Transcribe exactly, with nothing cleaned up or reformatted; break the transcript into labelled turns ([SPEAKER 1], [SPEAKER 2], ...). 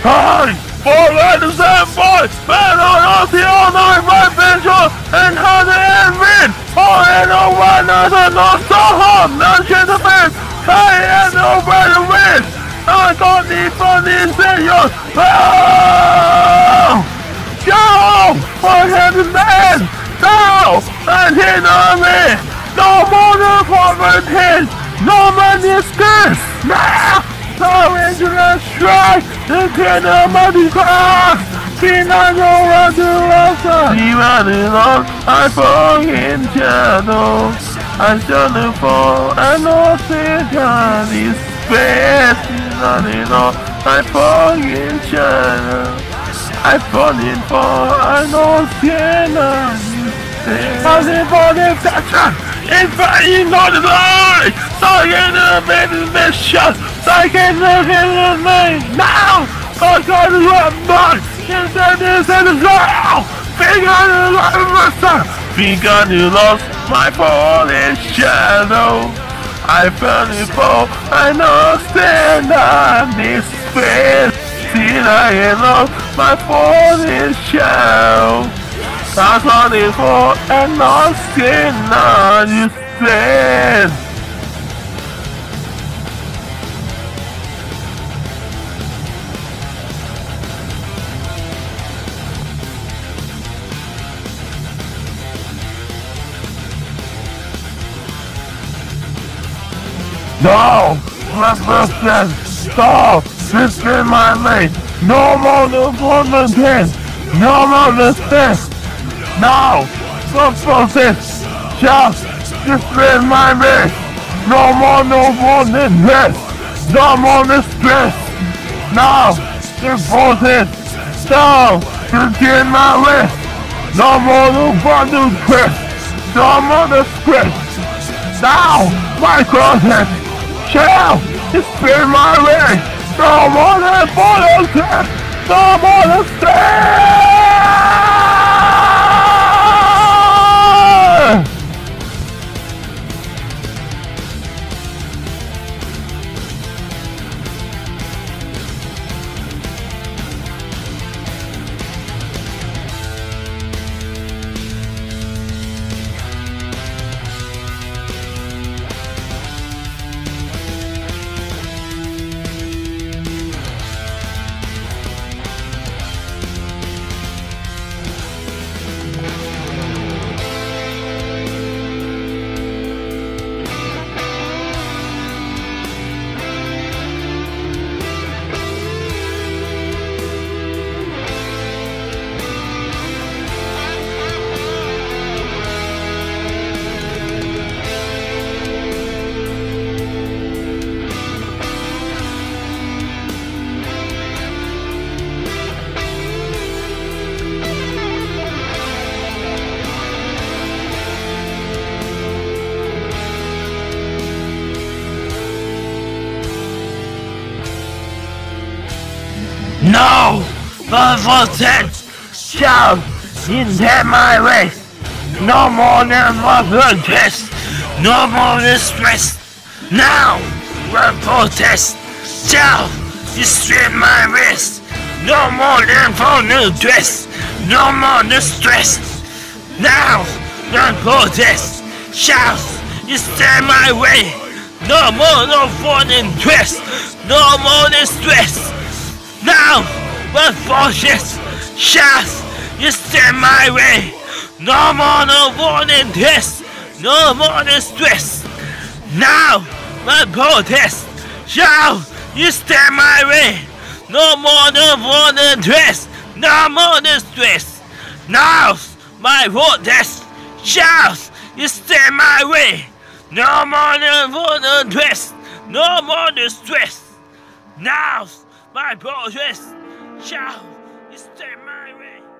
[SPEAKER 1] Hi! For letters and boys, man on all the all night right venture and how the end win! Oh, and no one another not so hard, none can the man! I and no better win! I got these funny seniors! Oh! Go! For heaven's man! Go! And hit on me! No more than forward hit! No man is good! Nah! No injured strike! The kingdom of the cross! Be not your run to us! Even in all, I fucking channel. I shouldn't fall, I know Satan is best. Even in all, I fucking channel. I falling for, I know Satan is best. I live for the section! It's fighting on the line! So get the baby best shot! So I can look in the lane now! I got to run back! Inside this and the now! Think I lost Think I lost my falling shadow! I fell in fall, I know stand on this space! See I lost my falling shadow! That's what it's for, and not skin on you said. No! Let's listen! Stop! This is my lane! No more no volunteers! No more mistakes! Now, stop process, just display my race. No more, no more than this. No more than stress. Now, the process, down, begin my race. No more, no more than stress. No more than stress. Now, my process, shall display my race. No more than volunteer. No more than stress. No! The voltage shall hinder my race! No more than one test! No more than stress! Now! The protest shall destroy my race! No more than one dress! No more than stress! Now! The protest shall destroy my way! No more than one dress! No more than stress! Now, the forces shall you stand my way. No more no warning test, no more than stress. Now, the protest shall you stand my way. No more no warning test, no more than stress. Now, my protest shall you stand my way. No more no warning test, no more than stress. Now, my protest shall stay my way.